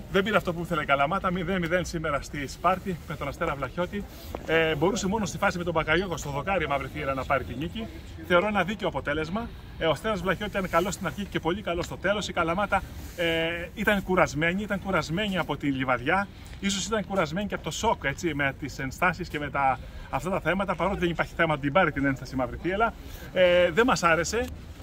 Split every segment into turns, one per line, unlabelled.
Δεν πήρε αυτό που ήθελε η Καλαμάτα. 0-0 σήμερα στη Σπάρτη με τον Αστέρα Βλαχιώτη. Μπορούσε μόνο στη φάση με τον Μπακαγιώκο στο δοκάρι η Μαύρη Θύελλα να πάρει τη νίκη. Θεωρώ ένα δίκαιο αποτέλεσμα. Ο Αστέρας Βλαχιώτη ήταν καλό στην αρχή και πολύ καλό στο τέλος. Η Καλαμάτα ήταν κουρασμένη από τη Λιβαδιά. Ίσως ήταν κουρασμένη και από το σοκ, έτσι, με τις ενστάσεις και με αυτά τα θέματα. Παρότι δεν υπάρχει θέμα να την πάρει την ένσταση η Μαύρη Θύελλα. Δεν μας άρεσε.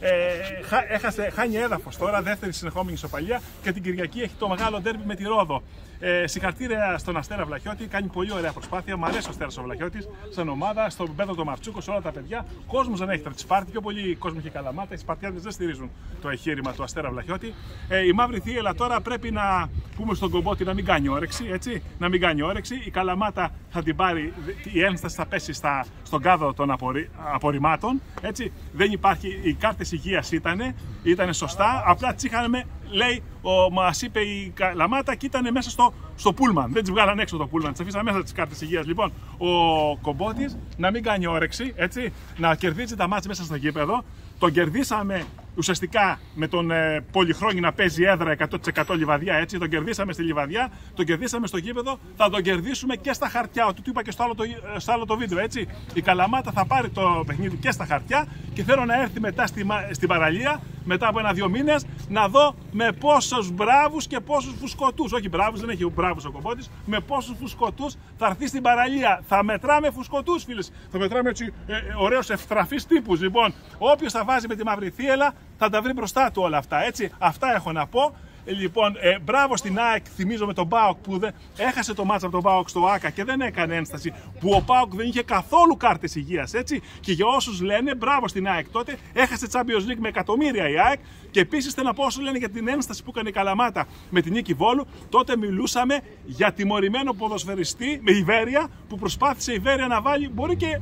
Χάνει έδαφος τώρα, δεύτερη συνεχόμενη ισοπαλία και την Κυριακή έχει το μεγάλο ντέρμπι με τη Ρόδο. Συγχαρητήρια στον Αστέρα Βλαχιώτη, κάνει πολύ ωραία προσπάθεια. Μ' αρέσει ο Αστέρας ο Βλαχιώτης σαν ομάδα, στον Πέτρο το Μαρτσούκο, σε όλα τα παιδιά. Κόσμος δεν έχει από τη Σπάρτη, πιο πολύ κόσμο έχει η Καλαμάτα. Οι Σπαρτιάδες δεν στηρίζουν το εγχείρημα του Αστέρα Βλαχιώτη. Η Μαύρη Θύελλα τώρα πρέπει να πούμε στον Κομπότη να μην κάνει όρεξη. Έτσι, να μην κάνει όρεξη. Η Καλαμάτα θα την πάρει, η ένσταση θα πέσει στον κάδο των απορριμμάτων. Έτσι, δεν υπάρχει, οι κάρτες υγείας ήταν σωστά. Απλά τις είχαμε, λέει, μας είπε η Καλαμάτα και ήταν μέσα στο πούλμαν. Δεν τις βγάλαν έξω το πούλμαν, τις αφήσαμε μέσα τις κάρτες υγείας. Λοιπόν, ο Κομπότης να μην κάνει όρεξη, έτσι, να κερδίζει τα μάτς μέσα στο γήπεδο. Τον κερδίσαμε ουσιαστικά με τον Πολυχρόνη να παίζει έδρα 100% Λιβαδιά, έτσι. Τον κερδίσαμε στη Λιβαδιά, τον κερδίσαμε στο γήπεδο, θα τον κερδίσουμε και στα χαρτιά. Του είπα και στο άλλο το βίντεο, έτσι. Η Καλαμάτα θα πάρει το παιχνίδι και στα χαρτιά και θέλω να έρθει μετά στην παραλία, μετά από 1-2 μήνες, να δω με πόσους μπράβους και πόσους φουσκωτούς. Όχι μπράβους, δεν έχει μπράβους ο Κομπότης, με πόσους φουσκωτούς θα έρθει στην παραλία. Θα μετράμε φουσκωτούς, φίλες. Θα μετράμε έτσι ωραίους ευτραφείς τύπους. Λοιπόν, όποιος θα βάζει με τη Μαύρη Θύελλα θα τα βρει μπροστά του όλα αυτά, έτσι. Αυτά έχω να πω. Λοιπόν, μπράβο στην ΑΕΚ, θυμίζω με τον ΠΑΟΚ που έχασε το μάτσα από τον ΠΑΟΚ στο ΆΚΑ και δεν έκανε ένσταση. Που ο ΠΑΟΚ δεν είχε καθόλου κάρτες υγείας, έτσι. Και για όσους λένε, μπράβο στην ΑΕΚ τότε, έχασε Champions League με εκατομμύρια η ΑΕΚ. Και επίσης θέλω να πω όσους λένε για την ένσταση που έκανε η Καλαμάτα με την νίκη Βόλου, τότε μιλούσαμε για τιμωρημένο ποδοσφαιριστή με Ιβέρια που προσπάθησε η Ιβέρια να βάλει, μπορεί και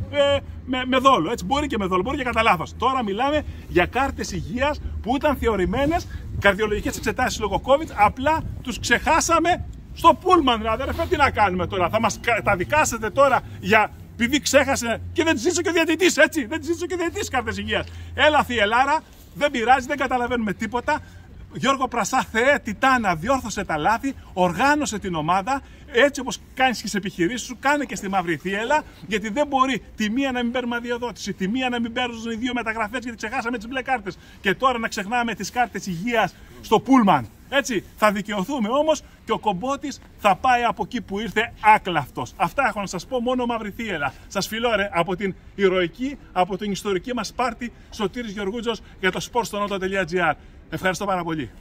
με δόλο, έτσι. Μπορεί και με δόλο, μπορεί και κατά λάθος. Τώρα μιλάμε για κάρτες υγείας που ήταν θεωρημένες. Καρδιολογικές εξετάσεις λόγω COVID, απλά τους ξεχάσαμε στο πούλμαν. Δηλαδή, τι να κάνουμε τώρα, θα μας καταδικάσετε τώρα επειδή ξέχασε και δεν ζήτησε και ο διαιτητής, έτσι. Δεν ζήτησε και ο διαιτητής κάρτες υγείας. Έλα, Θιελάρα, δεν πειράζει, δεν καταλαβαίνουμε τίποτα. Γιώργο Πρασά, Θεέ, Τιτάνα, διόρθωσε τα λάθη, οργάνωσε την ομάδα. Έτσι όπως κάνεις και στις επιχειρήσεις σου, κάνε και στη Μαύρη Θύελλα. Γιατί δεν μπορεί τη μία να μην παίρνουμε αδειοδότηση, τη μία να μην παίρνουν οι δύο μεταγραφές γιατί ξεχάσαμε τις μπλε κάρτες. Και τώρα να ξεχνάμε τις κάρτες υγείας στο πούλμαν. Έτσι, θα δικαιωθούμε όμως και ο Κομπότης θα πάει από εκεί που ήρθε άκλαυτος. Αυτά έχω να σας πω, μόνο Μαύρη Θύελλα. Σας φιλώ από την ηρωική, από την ιστορική μας Σπάρτη, Σωτήρης Γεωργούτζος για το sportstonauta.gr. Ευχαριστώ πάρα πολύ.